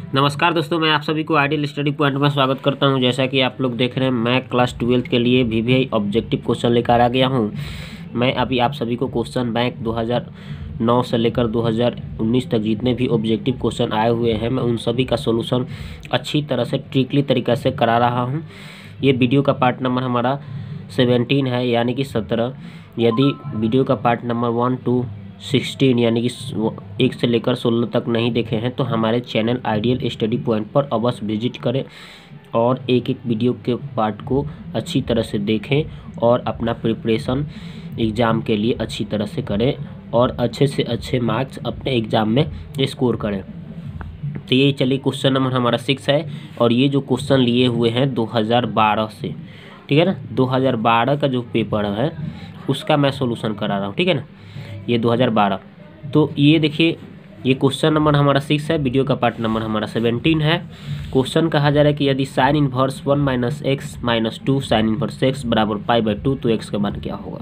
नमस्कार दोस्तों, मैं आप सभी को आइडियल स्टडी पॉइंट में स्वागत करता हूं। जैसा कि आप लोग देख रहे हैं, मैं क्लास 12 के लिए वीवीआई ऑब्जेक्टिव क्वेश्चन लेकर आ गया हूं। मैं अभी आप सभी को क्वेश्चन बैंक 2009 से लेकर 2019 तक जितने भी ऑब्जेक्टिव क्वेश्चन आए हुए हैं, मैं उन सभी का सोल्यूशन अच्छी तरह से ट्रिकली तरीक़े से करा रहा हूँ। ये वीडियो का पार्ट नंबर हमारा 17 है, यानी कि 17। यदि वीडियो का पार्ट नंबर 1 to 16 यानी कि 1 से लेकर 16 तक नहीं देखे हैं तो हमारे चैनल आइडियल स्टडी पॉइंट पर अवश्य विजिट करें और एक एक वीडियो के पार्ट को अच्छी तरह से देखें और अपना प्रिपरेशन एग्ज़ाम के लिए अच्छी तरह से करें और अच्छे से अच्छे मार्क्स अपने एग्ज़ाम में स्कोर करें। तो ये चलिए क्वेश्चन नंबर हमारा 6 है और ये जो क्वेश्चन लिए हुए हैं 2012 से, ठीक है ना। 2012 का जो पेपर है उसका मैं सोल्यूशन करा रहा हूँ, ठीक है ना। ये 2012, तो ये देखिए, ये क्वेश्चन नंबर हमारा 6 है, वीडियो का पार्ट नंबर हमारा 17 है। क्वेश्चन कहा जा रहा है कि यदि sine inverse 1 - x - 2 sine inverse x बराबर π/2 तो x का मान क्या होगा।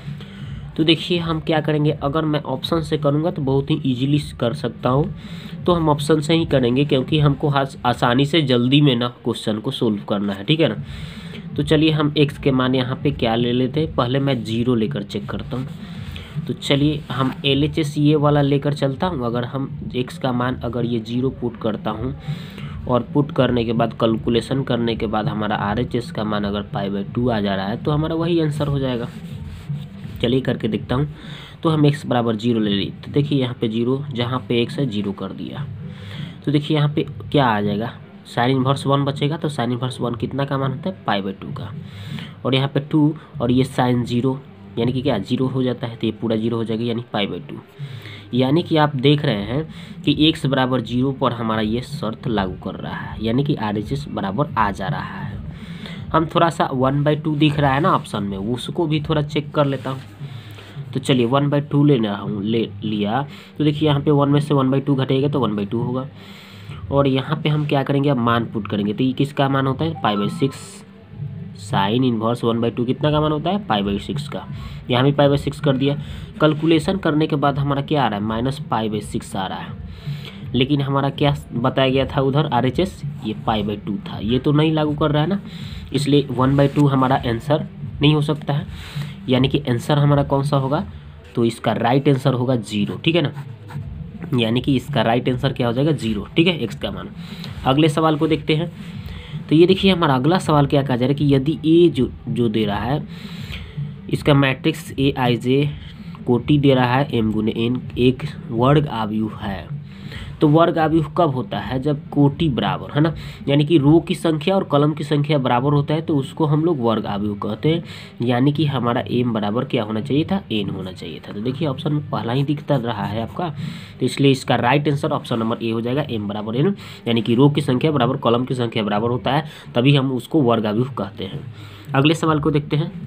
तो देखिए हम क्या करेंगे, अगर मैं ऑप्शन से करूँगा तो बहुत ही ईजिली कर सकता हूँ, तो हम ऑप्शन से ही करेंगे क्योंकि हमको आसानी से जल्दी में ना क्वेश्चन को सोल्व करना है, ठीक है ना। तो चलिए हम x के मान यहाँ पे क्या ले लेते हैं, पहले मैं 0 लेकर चेक करता हूँ। तो चलिए हम LHS ये वाला लेकर चलता हूँ। अगर हम x का मान अगर ये 0 पुट करता हूँ और पुट करने के बाद कैलकुलेशन करने के बाद हमारा RHS का मान अगर π/2 आ जा रहा है तो हमारा वही आंसर हो जाएगा। चलिए करके देखता हूँ। तो हम x बराबर 0 ले ली, तो देखिए यहाँ पे 0, जहाँ पे x है 0 कर दिया। तो देखिए यहाँ पे क्या आ जाएगा, साइन इनवर्स 1 बचेगा। तो साइन इनवर्स 1 कितना का मान होता है, π/2 का। और यहाँ पे 2 और ये साइन 0 यानी कि क्या 0 हो जाता है, तो ये पूरा 0 हो जाएगा यानी π/2। यानी कि आप देख रहे हैं कि x बराबर 0 पर हमारा ये शर्त लागू कर रहा है, यानी कि RHS बराबर आ जा रहा है। हम थोड़ा सा 1/2 दिख रहा है ना ऑप्शन में, उसको भी थोड़ा चेक कर लेता हूँ। तो चलिए 1/2 ले लिया। तो देखिए यहाँ पे 1 में से 1/2 घटेगा तो 1/2 होगा। और यहाँ पे हम क्या करेंगे, अब मान पुट करेंगे। तो ये किसका मान होता है, π/6। साइन इनवर्स 1/2 कितना का मान होता है, π/6 का। यहाँ भी π/6 कर दिया। कैलकुलेशन करने के बाद हमारा क्या आ रहा है, -π/6 आ रहा है। लेकिन हमारा क्या बताया गया था उधर, RHS ये π/2 था, ये तो नहीं लागू कर रहा है ना, इसलिए 1/2 हमारा आंसर नहीं हो सकता है। यानी कि आंसर हमारा कौन सा होगा, तो इसका राइट आंसर होगा 0, ठीक है ना। यानी कि इसका राइट आंसर क्या हो जाएगा, 0, ठीक है, x का मान। अगले सवाल को देखते हैं। तो ये देखिए हमारा अगला सवाल क्या कहा जा रहा है कि यदि a जो दे रहा है, इसका मैट्रिक्स Aij कोटि दे रहा है m × n एक वर्ग आव्यूह है। तो वर्ग आव्यूह कब होता है, जब कोटि बराबर है ना, यानी कि रो की संख्या और कॉलम की संख्या बराबर होता है तो उसको हम लोग वर्ग आव्यूह कहते हैं। यानी कि हमारा m बराबर क्या होना चाहिए था, n होना चाहिए था। तो देखिए ऑप्शन में पहला ही दिखता रहा है आपका, तो इसलिए इसका right answer option number A हो जाएगा, m बराबर n। यानी कि रो की संख्या बराबर कॉलम की संख्या बराबर होता है, तभी हम उसको वर्ग आव्यूह कहते हैं। अगले सवाल को देखते हैं।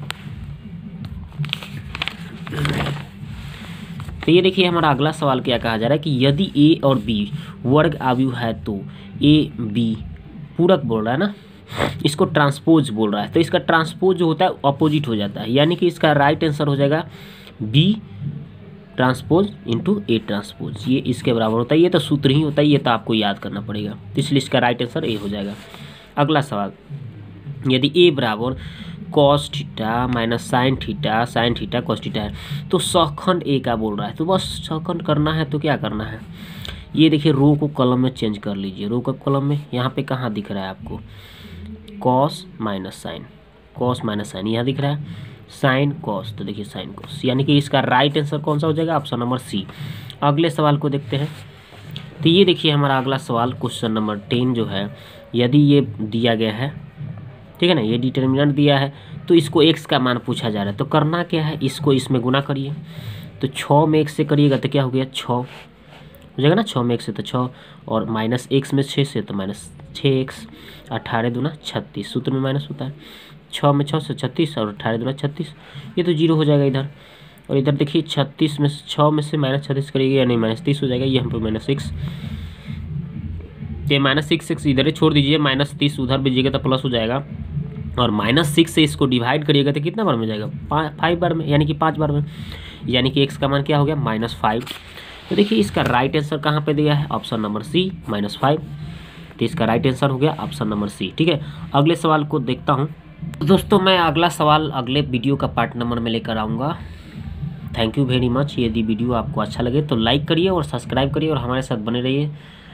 तो ये देखिए हमारा अगला सवाल क्या कहा जा रहा है कि यदि a और b वर्ग आव्यूह है तो a b पूरक बोल रहा है ना, इसको ट्रांसपोज बोल रहा है। तो इसका ट्रांसपोज जो होता है अपोजिट हो जाता है, यानी कि इसका राइट आंसर हो जाएगा b transpose into a transpose, ये इसके बराबर होता है। ये तो सूत्र ही होता है, ये तो आपको याद करना पड़ेगा, तो इसलिए इसका राइट आंसर a हो जाएगा। अगला सवाल, यदि a बराबर cos theta - sine theta cos theta है तो सखंड ए का बोल रहा है। तो बस सखंड करना है तो क्या करना है, ये देखिए रो को कॉलम में चेंज कर लीजिए। रो का कॉलम में यहाँ पे कहाँ दिख रहा है आपको, cos - साइन यहाँ दिख रहा है, साइन cos, तो देखिए साइन cos, यानी कि इसका राइट आंसर कौन सा हो जाएगा, ऑप्शन नंबर सी। अगले सवाल को देखते हैं। तो ये देखिए हमारा अगला सवाल क्वेश्चन नंबर 10 जो है, यदि ये दिया गया है, ठीक है ना, ये डिटर्मिनेंट दिया है तो इसको x का मान पूछा जा रहा है। तो करना क्या है, इसको इसमें गुना करिए। तो 6 में x से करिएगा तो क्या हो गया, 6 हो जाएगा ना, 6 में x से तो 6, और -x में 6 से तो -6x, 18 दूना 36, सूत्र में माइनस होता है। 6 में 6 से 36 और 18 दूना 36, ये तो 0 हो जाएगा इधर। और इधर देखिए 36 में 6 में से -36 करिएगा यानी -30 हो जाएगा, ये हम पे -6, ये -6 इधर ही छोड़ दीजिए, -30 उधर भेजिएगा तो प्लस हो जाएगा। और -6 से इसको डिवाइड करिएगा तो कितना बार में जाएगा, 5 बार में, यानी कि 5 बार में। यानी कि x का मान क्या हो गया, -5। तो देखिए इसका राइट आंसर कहाँ पे दिया है, ऑप्शन नंबर सी -5। तो इसका राइट आंसर हो गया ऑप्शन नंबर सी। ठीक है, अगले सवाल को देखता हूँ। दोस्तों मैं अगला सवाल अगले वीडियो का पार्ट नंबर में लेकर आऊँगा। Thank you very much. यदि वीडियो आपको अच्छा लगे तो लाइक करिए और सब्सक्राइब करिए और हमारे साथ बने रहिए।